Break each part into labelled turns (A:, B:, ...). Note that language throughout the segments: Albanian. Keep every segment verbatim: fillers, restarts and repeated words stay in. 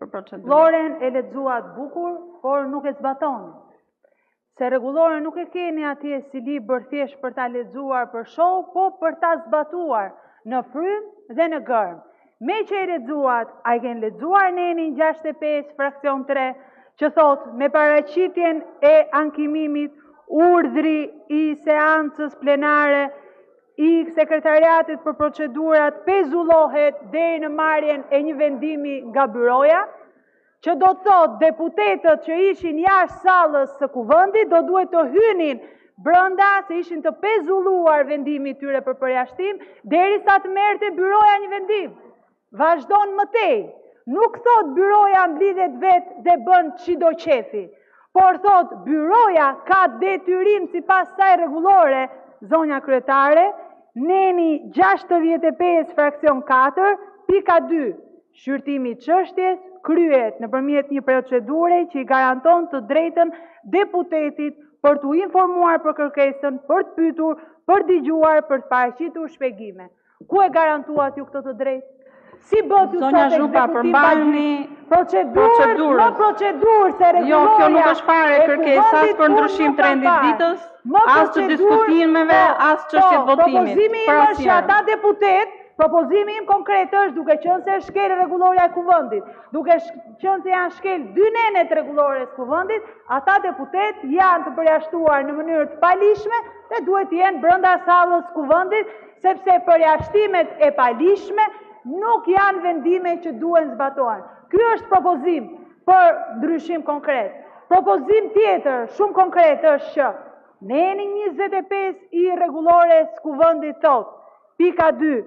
A: për procedurën.
B: Rregulloren e lexuat bukur, por nuk e zbatoni. Se rregulloren nuk e keni atje si libër thjesht për ta lexuar për show, po për ta zbatuar në frymë dhe në gërm. Me që e lexuat, a i keni lexuar nenin gjashtëdhjetë e pesë fraksion tre, që thot me paraqitjen e ankimimit, urdhri i seancës plenare i sekretariatit për procedurat pezullohet deri në marrjen e një vendimi nga byroja, që do të thot deputetët që ishin jashtë sallës së kuvendit do duhet të hynin brenda se ishin të pezulluar vendimi i tyre për përjashtim derisa të merrte byroja një vendim. Vazhdon mëtej. Nuk thot byroja mblidhet vetë dhe bën çdo qefi, por thot byroja ka detyrim sipas saj rregullore, zonja kryetare, neni gjashtëdhjetë e pesë fraksion katër, pika dy, shqyrtimi i çështjes kryhet nëpërmjet një procedure që i garanton të drejtën deputetit për t'u informuar për kërkesën, për të pyetur, për të dëgjuar, për të paraqitur shpjegime. Ku e garantuat ju këtë të drejtë? Si bët ju
A: Zonja Zhupa, përmbajeni
B: procedurë, më procedurë se regulloja...
A: Jo, kjo nuk është fare kërkesë as për ndryshim të rendit ditës, as të diskutimeve, as çështje votimit.
B: Propozimi im është që ata deputet, propozimi im konkret është duke qenë se është shkel rregulloria e kuvendit, duke qenë se janë shkel dy nenet rregullore të kuvendit, ata deputet janë të përjashtuar në mënyrë të palishme dhe duhet të jenë brenda sallës kuvendit, sepse përjashtimet e palishme nuk janë vendime që duhen zbatohen. Ky është propozim për ndryshim konkret. Propozim tjetër, shumë konkret, është që neni njëzet e pesë i rregullores kuvendit thot, pika dy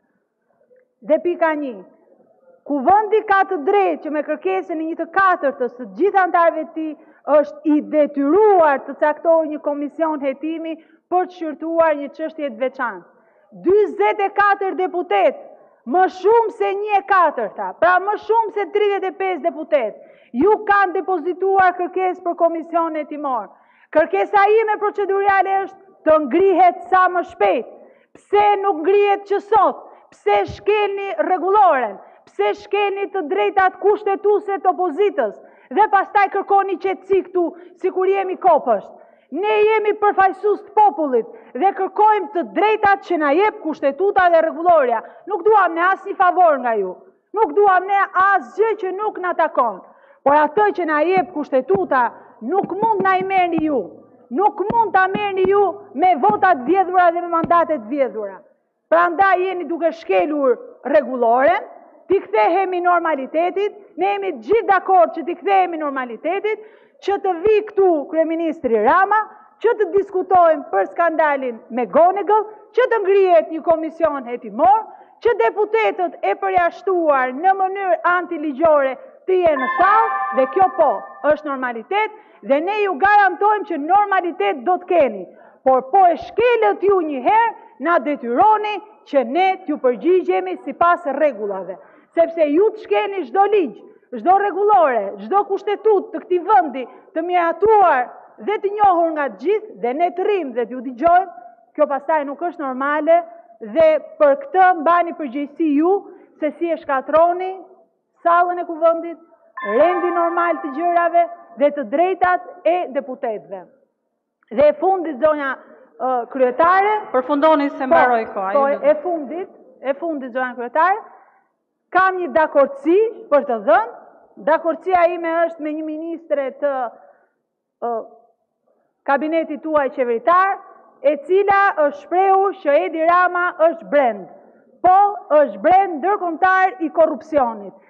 B: dhe pika një. Kuvendi ka të drejtë që me kërkesën e një të katërtës të gjithë anëtarëve të tij është i detyruar të caktojë një komision hetimi për të shqyrtuar një çështje të veçantë. dyzet e katër deputet, më shumë se një e katërta, pra më shumë se tridhjetë e pesë deputet, ju kanë depozituar kërkesë për komision hetimor. Kërkesa ime procedurale është të ngrihet sa më shpejt. Pse nuk ngrihet që sot? Pse shkelni rregulloren? Pse shkelni të drejtat kushtetuese të opozitës? Dhe pastaj kërkoni qetësi këtu, sikur jemi kopësht. Ne jemi përfaqësues të popullit dhe kërkojmë të drejtat që na jep kushtetuta dhe rregulloria. Nuk duam ne asnjë favor nga ju. Nuk duam ne asgjë që nuk na takon. Por atë që na jep kushtetuta nuk mund na i merrni ju. Nuk mund ta merrni ju me votat vjedhura dhe me mandatet vjedhura. Prandaj jeni duke shkelur rregulloren, t'i kthehemi normalitetit, ne jemi gjithë dakord që t'i kthehemi normalitetit, që të vi këtu kryeministri Rama, që të diskutojmë për skandalin me Gonegëll, që të ngrihet një komision hetimor, që deputetët e përjashtuar në mënyrë antiligjore të jenë në sallë, dhe kjo po është normalitet, dhe ne ju garantojmë që normalitet do të keni. Por po e shkelët ju një herë, na detyroni që ne t'ju përgjigjemi sipas rregullave. Sepse ju të shkeni çdo ligj, çdo rregullore, çdo kushtetut të këtij vendi të miratuar dhe të njohur nga të gjithë, dhe ne të rrim dhe t'ju dëgjojmë, kjo pastaj nuk është normale dhe për këtë mbani përgjegjësi ju se si e shkatroni sallën e kuvendit, rendi normal të gjërave dhe të drejtat e deputetëve. Dhe e fundit zonja uh, kryetare,
A: përfundoni se mbaroj koha.
B: Po, e fundit, e fundit zonja kryetare, kam një dakordsi për të dhënë. Dakordsia ime është me një ministre të uh, kabinetit tuaj qeveritar, e cila është shprehur që Edi Rama është brend. Po, është brend ndërkombëtar i korrupsionit.